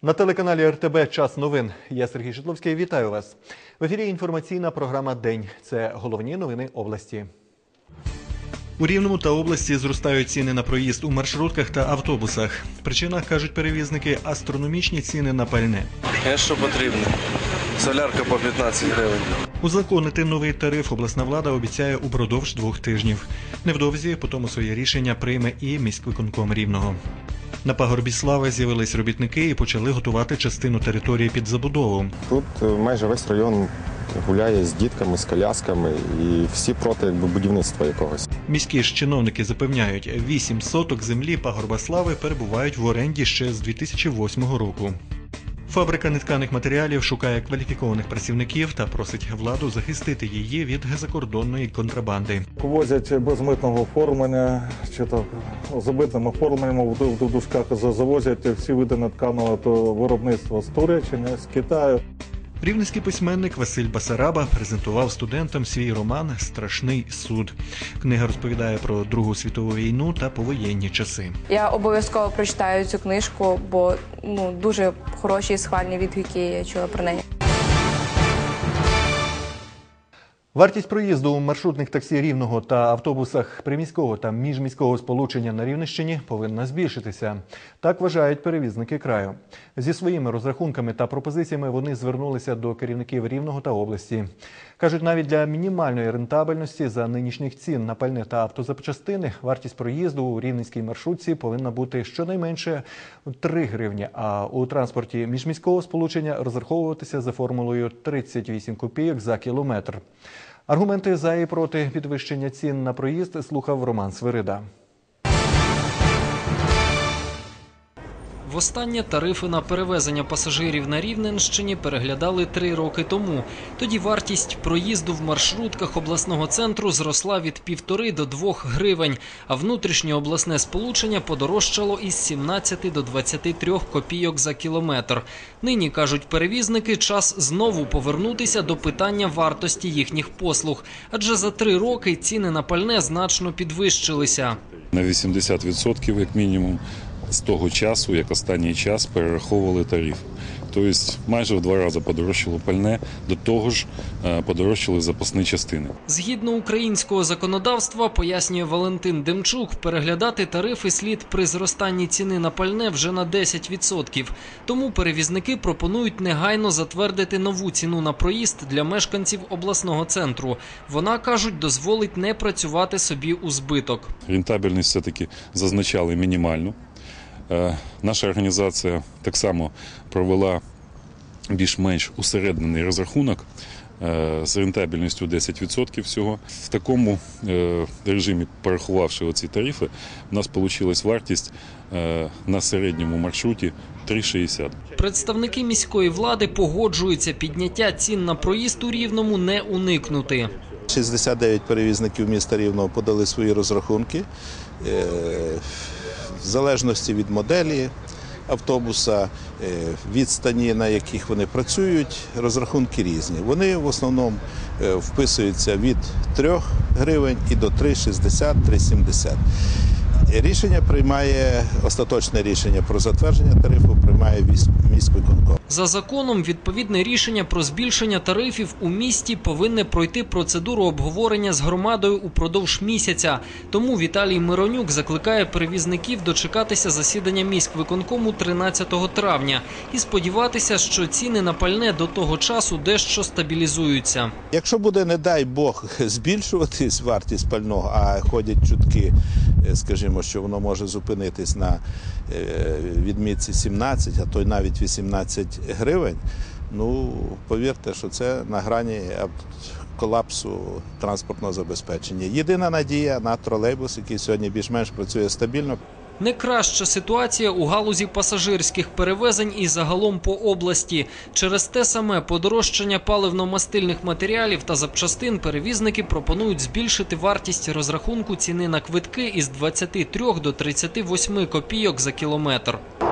На телеканалі РТБ «Час новин». Я Сергій Шидловський. Вітаю вас. В ефірі інформаційна програма «День». Це головні новини області. У Рівному та області зростають ціни на проїзд у маршрутках та автобусах. Причина, кажуть перевізники, астрономічні ціни на пальне. Що потрібно. Солярка по 15 гривень. Узаконити новий тариф обласна влада обіцяє упродовж 2 тижнів. Невдовзі потім своє рішення прийме і міськвиконком Рівного. На пагорбі Слави з'явились робітники і почали готувати частину території під забудову. Тут майже весь район гуляє з дітками, з колясками і всі проти будівництва якогось. Міські ж чиновники запевняють, 8 соток землі пагорба Слави перебувають в оренді ще з 2008 року. Фабрика нетканих матеріалів шукає кваліфікованих працівників та просить владу захистити її від закордонної контрабанди. Возять без митного оформлення, чи то з митним оформленням в дужках завозять всі види нетканого виробництва з Туреччини, з Китаю. Рівненський письменник Василь Басараба презентував студентам свій роман «Страшний суд». Книга розповідає про Другу світову війну та повоєнні часи. Я обов'язково прочитаю цю книжку, бо дуже хороші і схвальні відгуки я чула про неї. Вартість проїзду у маршрутних таксі Рівного та автобусах приміського та міжміського сполучення на Рівненщині повинна збільшитися. Так вважають перевізники краю. Зі своїми розрахунками та пропозиціями вони звернулися до керівників Рівного та області. Кажуть, навіть для мінімальної рентабельності за нинішніх цін на пальне та автозапчастини вартість проїзду у рівненській маршрутці повинна бути щонайменше 3 гривні, а у транспорті міжміського сполучення розраховуватися за формулою 38 копійок за кілометр. Аргументи за і проти підвищення цін на проїзд слухав Роман Свирида. Востаннє тарифи на перевезення пасажирів на Рівненщині переглядали 3 роки тому. Тоді вартість проїзду в маршрутках обласного центру зросла від 1,5 до 2 гривень, а внутрішнє обласне сполучення подорожчало із 17 до 23 копійок за кілометр. Нині, кажуть перевізники, час знову повернутися до питання вартості їхніх послуг. Адже за 3 роки ціни на пальне значно підвищилися. На 80% як мінімум. З того часу, як останній час, перераховували тариф. Тобто майже в 2 рази подорожчало пальне, до того ж подорожчали запасні частини. Згідно українського законодавства, пояснює Валентин Демчук, переглядати тарифи слід при зростанні ціни на пальне вже на 10%. Тому перевізники пропонують негайно затвердити нову ціну на проїзд для мешканців обласного центру. Вона, кажуть, дозволить не працювати собі у збиток. Рентабельність все-таки зазначали мінімальну. Наша організація так само провела більш-менш усереднений розрахунок з рентабельністю 10% всього. В такому режимі, порахувавши оці тарифи, у нас вийшла вартість на середньому маршруті 3,60. Представники міської влади погоджуються, підняття цін на проїзд у Рівному не уникнути. 69 перевізників міста Рівного подали свої розрахунки. В залежності від моделі автобуса, відстані, на яких вони працюють, розрахунки різні. Вони в основному вписуються від 3 гривень і до 3,60, 3,70. Рішення приймає, остаточне рішення про затвердження тарифу приймає міськвиконком. За законом, відповідне рішення про збільшення тарифів у місті повинне пройти процедуру обговорення з громадою упродовж місяця. Тому Віталій Миронюк закликає перевізників дочекатися засідання міськвиконкому 13 травня і сподіватися, що ціни на пальне до того часу дещо стабілізуються. Якщо буде, не дай Бог, збільшуватись вартість пального, а ходять чутки, скажімо, що воно може зупинитись на відмітці 17, а то й навіть 18 гривень, повірте, що це на грані колапсу транспортного забезпечення. Єдина надія на тролейбус, який сьогодні більш-менш працює стабільно. Не краща ситуація у галузі пасажирських перевезень і загалом по області. Через те саме подорожчання паливно-мастильних матеріалів та запчастин перевізники пропонують збільшити вартість розрахунку ціни на квитки із 23 до 38 копійок за кілометр.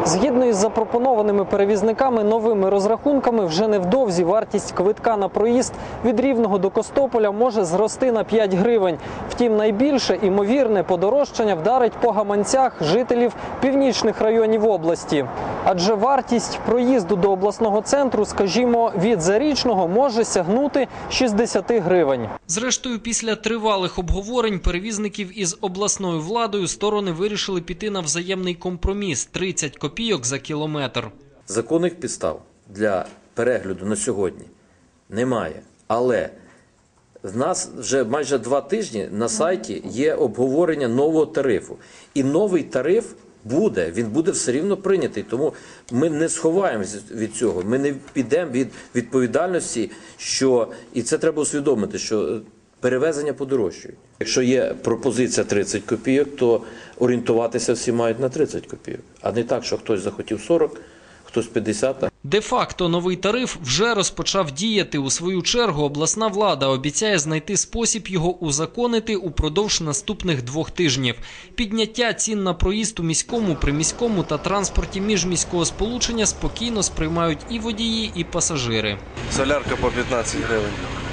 Згідно із запропонованими перевізниками новими розрахунками, вже невдовзі вартість квитка на проїзд від Рівного до Костополя може зрости на 5 гривень. Втім, найбільше імовірне подорожчання вдарить по гаманцях жителів північних районів області. Адже вартість проїзду до обласного центру, скажімо, від Зарічного може сягнути 60 гривень. Зрештою, після тривалих обговорень перевізників із обласною владою сторони вирішили піти на взаємний компроміс – 30 копійок за кілометр. Законних підстав для перегляду на сьогодні немає. Але в нас вже майже 2 тижні на сайті є обговорення нового тарифу. І новий тариф буде, він буде все рівно прийнятий. Тому ми не сховаємося від цього, ми не підемо від відповідальності, і це треба усвідомити, що перевезення подорожчують. Якщо є пропозиція 30 копійок, то орієнтуватися всі мають на 30 копійок. А не так, що хтось захотів 40, хтось 50. Де-факто новий тариф вже розпочав діяти. У свою чергу обласна влада обіцяє знайти спосіб його узаконити упродовж наступних 2 тижнів. Підняття цін на проїзд у міському, приміському та транспорті міжміського сполучення спокійно сприймають і водії, і пасажири. Солярка по 15 гривень.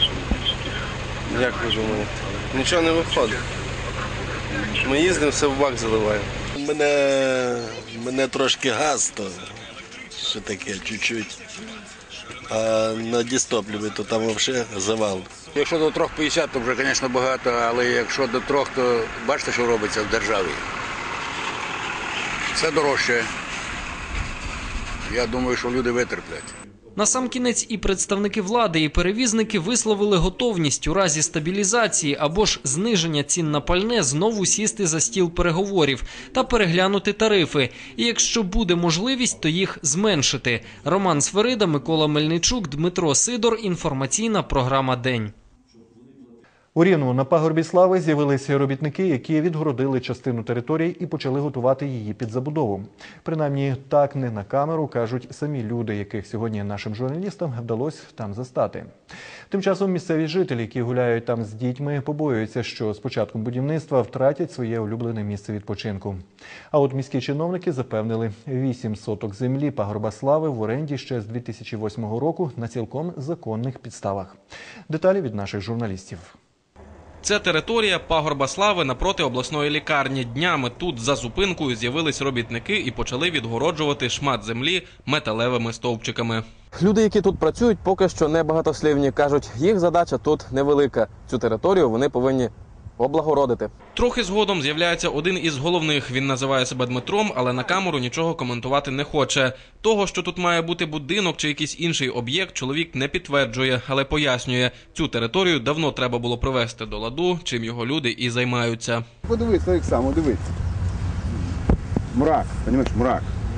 Як ви думаєте? Нічого не виходить. Ми їздимо, все в бак заливаємо. Мене трошки газ, то що таке, чуть-чуть. А на дистопливі, то там взагалі завал. Якщо до 3,50, то вже, звісно, багато, але якщо до 3, то бачите, що робиться в державі. Все дорожче. Я думаю, що люди витерплять. Насамкінець і представники влади, і перевізники висловили готовність у разі стабілізації або ж зниження цін на пальне знову сісти за стіл переговорів та переглянути тарифи. І якщо буде можливість, то їх зменшити. Роман Сверида, Микола Мельничук, Дмитро Сидор. Інформаційна програма «День». У Рівному на пагорбі Слави з'явилися робітники, які відгородили частину території і почали готувати її під забудову. Принаймні, так не на камеру кажуть самі люди, яких сьогодні нашим журналістам вдалося там застати. Тим часом місцеві жителі, які гуляють там з дітьми, побоюються, що з початком будівництва втратять своє улюблене місце відпочинку. А от міські чиновники запевнили, 8 соток землі пагорба Слави в оренді ще з 2008 року на цілком законних підставах. Деталі від наших журналістів. Це територія пагорба Слави напроти обласної лікарні. Днями тут за зупинкою з'явились робітники і почали відгороджувати шмат землі металевими стовпчиками. Люди, які тут працюють, поки що не багатослівні. Кажуть, їх задача тут невелика. Цю територію вони повинні облагородити. Трохи згодом з'являється один із головних. Він називає себе Дмитром, але на камеру нічого коментувати не хоче. Того, що тут має бути будинок чи якийсь інший об'єкт, чоловік не підтверджує, але пояснює, цю територію давно треба було привести до ладу, чим його люди і займаються. Подивись, так само, дивись. Мрак, розумієш, мрак.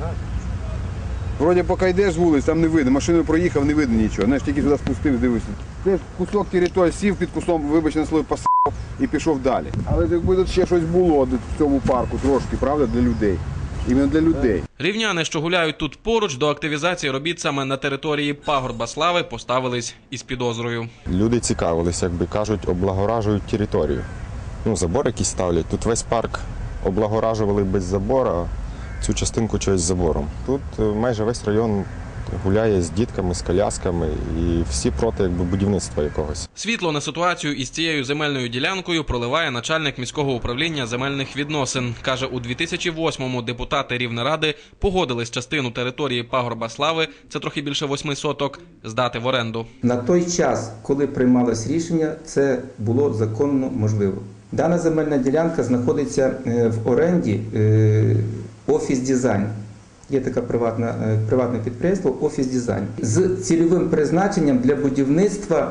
Вроді поки йдеш з вулиць, там не видно, машиною проїхав, не видно нічого. Знаєш, тільки сюди спустив, дивишся. Ти кусок території сів під кустом, вибач на слово, посав і пішов далі. Але якби тут ще щось було в цьому парку трошки, правда, для людей. Іменно для людей. Рівняни, що гуляють тут поруч, до активізації робіт саме на території пагорба Слави поставились із підозрою. Люди цікавилися, якби кажуть, облагоражують територію. Забор якийсь ставлять. Тут весь парк облагоражували без забора, цю частинку чогось з забором. Тут майже весь район гуляє з дітками, з колясками і всі проти будівництва якогось. Світло на ситуацію із цією земельною ділянкою проливає начальник міського управління земельних відносин. Каже, у 2008-му депутати Рівнеради погодились частину території пагорба Слави, це трохи більше 8 соток, здати в оренду. На той час, коли приймалось рішення, це було законно можливо. Дана земельна ділянка знаходиться в оренді «Офіс Дизайн». Є таке приватне підприємство «Офіс Дизайн» з цільовим призначенням для будівництва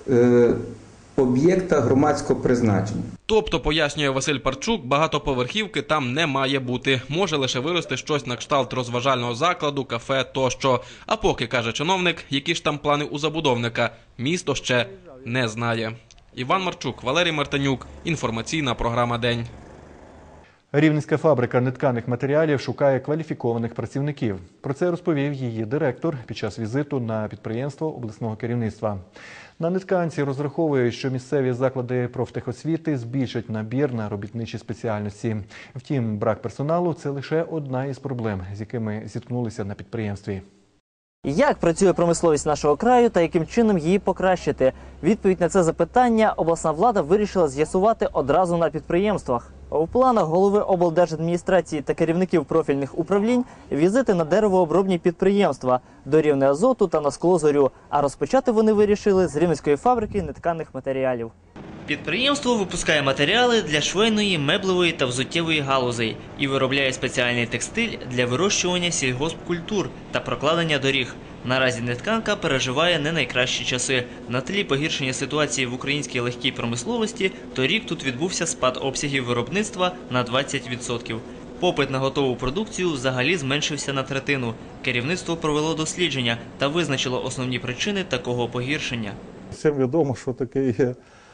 об'єкта громадського призначення. Тобто, пояснює Василь Парчук, багатоповерхівки там не має бути. Може лише вирости щось на кшталт розважального закладу, кафе тощо. А поки, каже чиновник, які ж там плани у забудовника, місто ще не знає. Іван Марчук, Валерій Мартинюк. Інформаційна програма «День». Рівненська фабрика нетканих матеріалів шукає кваліфікованих працівників. Про це розповів її директор під час візиту на підприємство обласного керівництва. На нетканці розраховують, що місцеві заклади профтехосвіти збільшать набір на робітничі спеціальності. Втім, брак персоналу – це лише одна із проблем, з якими зіткнулися на підприємстві. Як працює промисловість нашого краю та яким чином її покращити? Відповідь на це запитання обласна влада вирішила з'ясувати одразу на підприємствах. У планах голови облдержадміністрації та керівників профільних управлінь візити на деревообробні підприємства до Рівне Азоту та на скло Зорю. А розпочати вони вирішили з Рівненської фабрики нетканих матеріалів. Підприємство випускає матеріали для швейної, меблевої та взуттєвої галузей і виробляє спеціальний текстиль для вирощування сільгоспкультур та прокладення доріг. Наразі нетканка переживає не найкращі часи. На тлі погіршення ситуації в українській легкій промисловості торік тут відбувся спад обсягів виробництва на 20%. Попит на готову продукцію взагалі зменшився на третину. Керівництво провело дослідження та визначило основні причини такого погіршення. Всім відомо, що таке є,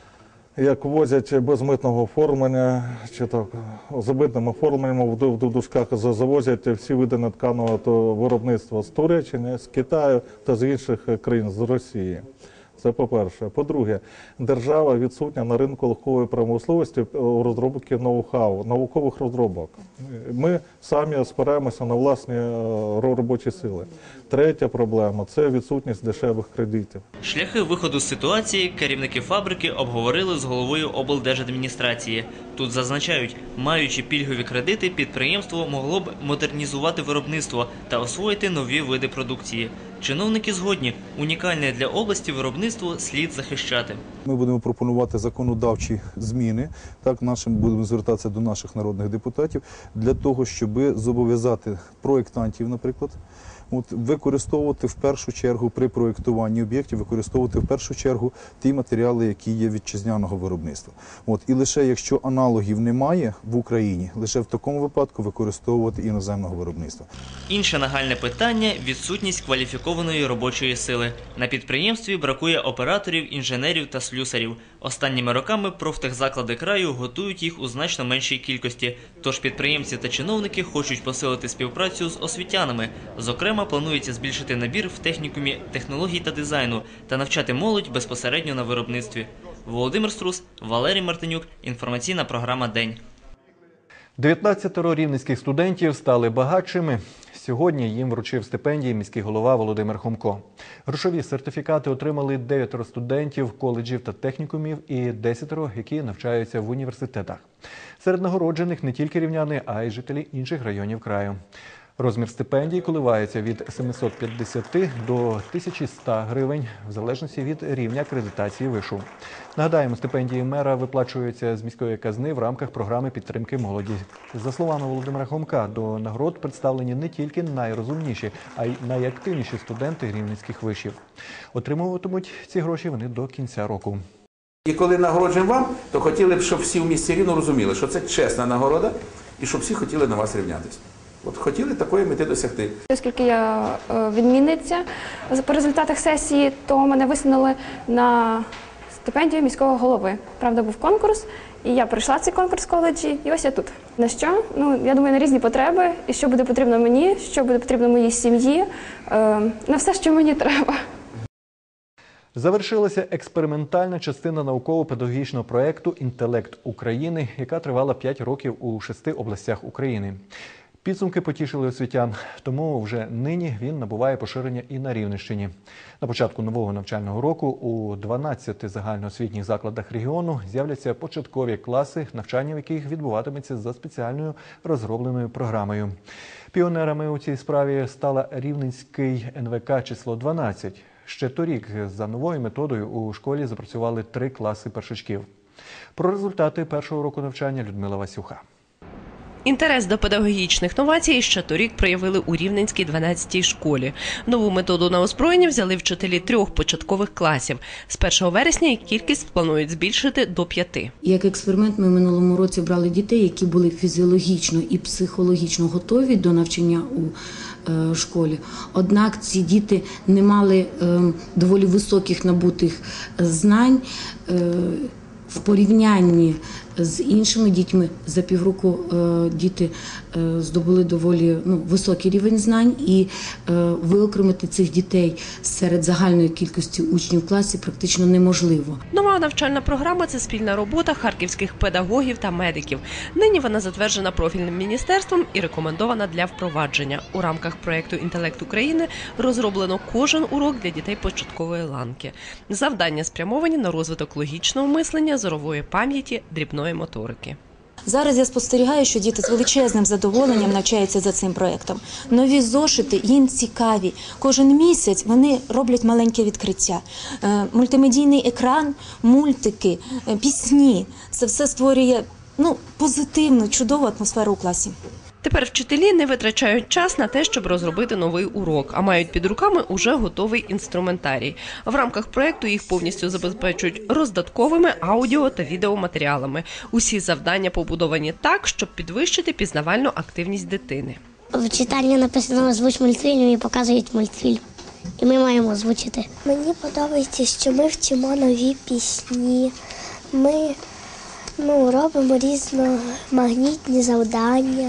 як возять без митного оформлення, чи так, з митним оформленням в дужках завозять всі види нетканого виробництва з Туреччини, з Китаю та з інших країн, з Росії. Це по-перше. По-друге, держава відсутня на ринку легкової промисловості у розробці ноу-хау, наукових розробок. Ми самі спираємося на власні робочі сили. Третя проблема – це відсутність дешевих кредитів. Шляхи виходу з ситуації керівники фабрики обговорили з головою облдержадміністрації. Тут зазначають, маючи пільгові кредити, підприємство могло б модернізувати виробництво та освоїти нові види продукції. Чиновники згодні, унікальне для області виробництво слід захищати. Ми будемо пропонувати законодавчі зміни, так, будемо звертатися до наших народних депутатів, для того, щоб зобов'язати проєктантів, наприклад, використовувати в першу чергу при проєктуванні об'єктів, використовувати в першу чергу ті матеріали, які є вітчизняного виробництва. І лише якщо аналогів немає в Україні, лише в такому випадку використовувати іноземного виробництва. Інше нагальне питання – відсутність кваліфікованої робочої сили. На підприємстві бракує операторів, інженерів та слюсарів. Останніми роками профтехзаклади краю готують їх у значно меншій кількості. Тож підприємці та чиновники хочуть посилити співпрацю з освітянами. Зокрема, планується збільшити набір в технікумі технологій та дизайну та навчати молодь безпосередньо на виробництві. Володимир Струс, Валерій Мартинюк. Інформаційна програма «День». 19 рівненських студентів стали багатшими. Сьогодні їм вручив стипендії міський голова Володимир Хомко. Грошові сертифікати отримали 9 студентів коледжів та технікумів і 10, які навчаються в університетах. Серед нагороджених не тільки рівняни, а й жителі інших районів краю. Розмір стипендій коливається від 750 до 1100 гривень, в залежності від рівня акредитації вишу. Нагадаємо, стипендії мера виплачуються з міської казни в рамках програми підтримки молоді. За словами Володимира Хомка, до нагород представлені не тільки найрозумніші, а й найактивніші студенти рівненських вишів. Отримуватимуть ці гроші вони до кінця року. І коли нагороджуємо вам, то хотіли б, щоб всі в місті Рівно розуміли, що це чесна нагорода і щоб всі хотіли на вас рівнятися. От хотіли такої мети досягти. Оскільки я відмінниця по результатах сесії, то мене висунули на стипендію міського голови. Правда, був конкурс, і я пройшла цей конкурс в коледжі, і ось я тут. На що? Я думаю, на різні потреби, і що буде потрібно мені, що буде потрібно моїй сім'ї, на все, що мені треба. Завершилася експериментальна частина науково-педагогічного проєкту «Інтелект України», яка тривала 5 років у 6 областях України. Підсумки потішили освітян, тому вже нині він набуває поширення і на Рівненщині. На початку нового навчального року у 12 загальноосвітніх закладах регіону з'являться початкові класи, навчання в яких відбуватиметься за спеціальною розробленою програмою. Піонерами у цій справі стала Рівненський НВК число 12. Ще торік за новою методою у школі запрацювали 3 класи першачків. Про результати першого року навчання Людмила Васюха. Інтерес до педагогічних новацій ще торік проявили у Рівненській 12-й школі. Нову методу на озброєння взяли вчителі 3 початкових класів. З 1 вересня їх кількість планують збільшити до 5. Як експеримент ми в минулому році брали дітей, які були фізіологічно і психологічно готові до навчання у школі. Однак ці діти не мали доволі високих набутих знань в порівнянні з іншими дітьми. За півроку діти здобули доволі високий рівень знань, і виокремити цих дітей серед загальної кількості учнів в класі практично неможливо. Нова навчальна програма – це спільна робота харківських педагогів та медиків. Нині вона затверджена профільним міністерством і рекомендована для впровадження. У рамках проєкту «Інтелект України» розроблено кожен урок для дітей початкової ланки. Завдання спрямовані на розвиток логічного мислення, зорової пам'яті, дрібної моторики. Зараз я спостерігаю, що діти з величезним задоволенням навчаються за цим проєктом. Нові зошити їм цікаві. Кожен місяць вони роблять маленьке відкриття. Мультимедійний екран, мультики, пісні – це все створює позитивну, чудову атмосферу у класі. Тепер вчителі не витрачають час на те, щоб розробити новий урок, а мають під руками уже готовий інструментарій. В рамках проєкту їх повністю забезпечують роздатковими аудіо та відеоматеріалами. Усі завдання побудовані так, щоб підвищити пізнавальну активність дитини. В читальні написано «Озвуч мультфільм» і показують мультфільм. І ми маємо озвучити. Мені подобається, що ми вчимо нові пісні. Ми робимо різноманітні завдання.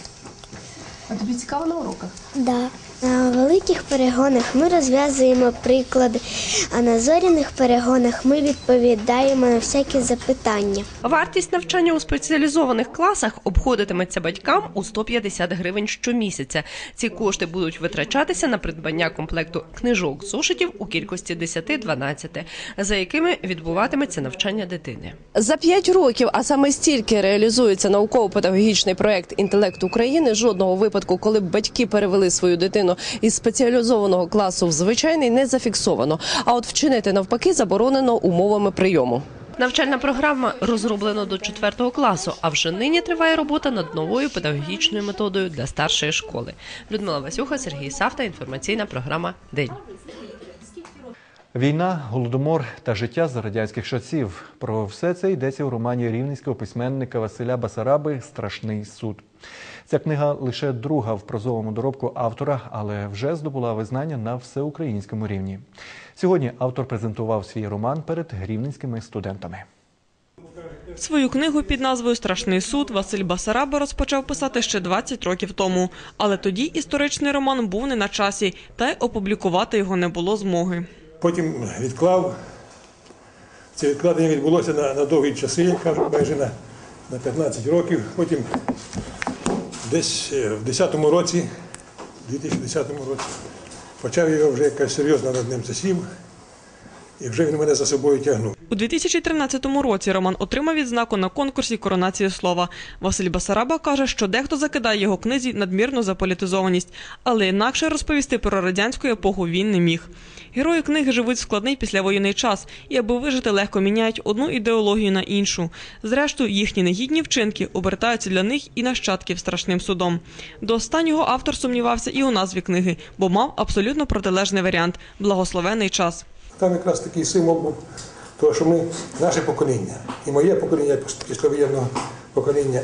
А тобі цікаво на уроках? Да. На великих перегонах ми розв'язуємо приклади, а на зоряних перегонах ми відповідаємо на всякі запитання. Вартість навчання у спеціалізованих класах обходитиметься батькам у 150 гривень щомісяця. Ці кошти будуть витрачатися на придбання комплекту книжок, зошитів у кількості 10-12, за якими відбуватиметься навчання дитини. За 5 років, а саме стільки реалізується науково-педагогічний проєкт «Інтелект України», жодного випадку, коли б батьки перевели свою дитину із спеціалізованого класу в звичайний, не зафіксовано. А от вчинити навпаки заборонено умовами прийому. Навчальна програма розроблена до 4 класу, а вже нині триває робота над новою педагогічною методою для старшої школи. Людмила Васюха, Сергій Савта, інформаційна програма «День». Війна, голодомор та життя за радянських часів. Про все це йдеться у романі рівненського письменника Василя Басараби «Страшний суд». Ця книга лише друга в прозовому доробку автора, але вже здобула визнання на всеукраїнському рівні. Сьогодні автор презентував свій роман перед рівненськими студентами. Свою книгу під назвою «Страшний суд» Василь Басараба розпочав писати ще 20 років тому. Але тоді історичний роман був не на часі, та й опублікувати його не було змоги. Потім відклав. Це відкладення відбулося на довгі часи, я кажу, майже на 15 років. Потім десь в 2010 році почав його вже якось серйозно над ним засів, і вже він мене за собою тягнув. У 2013 році роман отримав відзнаку на конкурсі «Коронація слова». Василь Басараба каже, що дехто закидає його книзі надмірну заполітизованість, але інакше розповісти про радянську епоху він не міг. Герої книги живуть в складний післявоєнний час і, аби вижити, легко міняють одну ідеологію на іншу. Зрештою, їхні негідні вчинки обертаються для них і нащадків страшним судом. До останнього автор сумнівався і у назві книги, бо мав абсолютно протилежний варіант – «Благословений час». Там якраз такий символ був того, що ми, наше покоління, і моє покоління, післявоєнного покоління,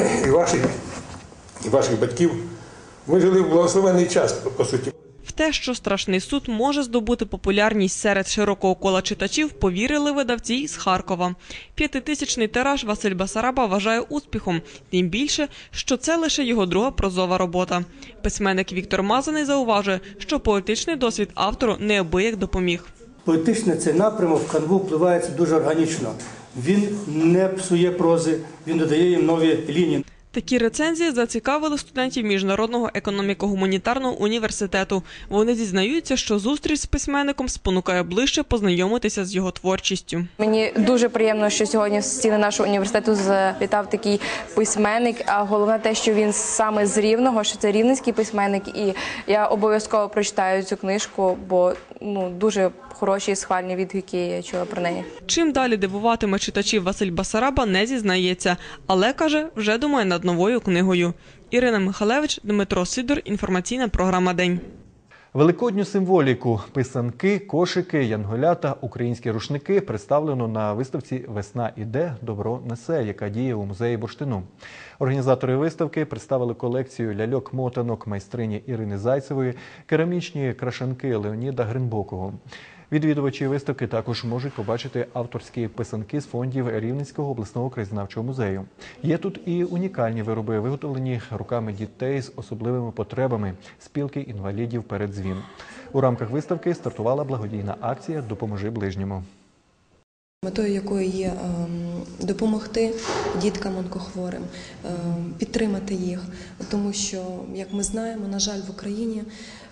і ваших батьків, ми жили в благословений час, по суті. В те, що «Страшний суд» може здобути популярність серед широкого кола читачів, повірили видавці з Харкова. 5000-ний тираж Василь Басараба вважає успіхом, тим більше, що це лише його друга прозова робота. Письменник Віктор Мазаний зауважує, що поетичний досвід автору неабияк допоміг. Поетичний цей напрямок в канву впливається дуже органічно. Він не псує прози, він додає їм нові лінії. Такі рецензії зацікавили студентів Міжнародного економіко-гуманітарного університету. Вони зізнаються, що зустріч з письменником спонукає ближче познайомитися з його творчістю. Мені дуже приємно, що сьогодні в стіни нашого університету завітав такий письменник, а головне те, що він саме з Рівного, що це рівненський письменник, і я обов'язково прочитаю цю книжку, бо дуже хороші і схвальні відгуки я чула про неї. Чим далі дивуватиме читачів Василь Басараба, не зізнається, але, каже, вже думає над новою книгою. Ірина Михалевич, Дмитро Сидор, інформаційна програма «День». Великодню символіку – писанки, кошики, янголята, українські рушники – представлено на виставці «Весна іде, добро несе», яка діє у музеї бурштину. Організатори виставки представили колекцію ляльок-мотанок майстрині Ірини Зайцевої, керамічні крашанки Леоніда Гринбокого. Відвідувачі виставки також можуть побачити авторські писанки з фондів Рівненського обласного краєзнавчого музею. Є тут і унікальні вироби, виготовлені руками дітей з особливими потребами спілки інвалідів «Передзвін». У рамках виставки стартувала благодійна акція «Допоможи ближньому». Метою якої є допомогти діткам онкохворим, підтримати їх, тому що, як ми знаємо, на жаль, в Україні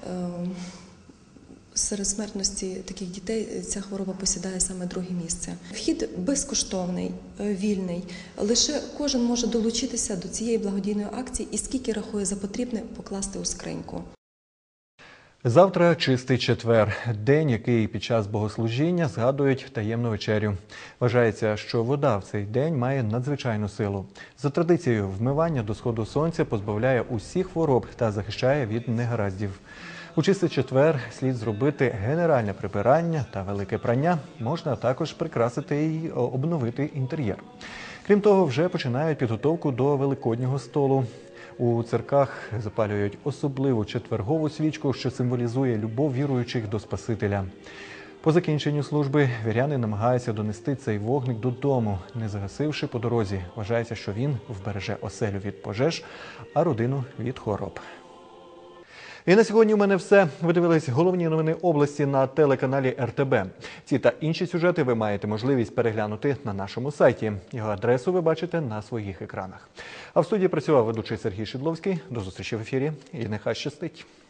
серед смертності таких дітей ця хвороба посідає саме друге місце. Вхід безкоштовний, вільний, лише кожен може долучитися до цієї благодійної акції і скільки рахує за потрібне покласти у скриньку. Завтра Чистий четвер – день, який під час богослужіння згадують таємну вечерю. Вважається, що вода в цей день має надзвичайну силу. За традицією, вмивання до сходу сонця позбавляє усіх хвороб та захищає від негараздів. У Чистий четвер слід зробити генеральне прибирання та велике прання. Можна також прикрасити і обновити інтер'єр. Крім того, вже починають підготовку до Великоднього столу. У церквах запалюють особливу четвергову свічку, що символізує любов віруючих до Спасителя. По закінченню служби віряни намагаються донести цей вогник додому, не загасивши по дорозі. Вважається, що він вбереже оселю від пожеж, а родину від хвороб. І на сьогодні у мене все. Ви дивились головні новини області на телеканалі РТБ. Ці та інші сюжети ви маєте можливість переглянути на нашому сайті. Його адресу ви бачите на своїх екранах. А в студії працював ведучий Сергій Шидловський. До зустрічі в ефірі і нехай щастить.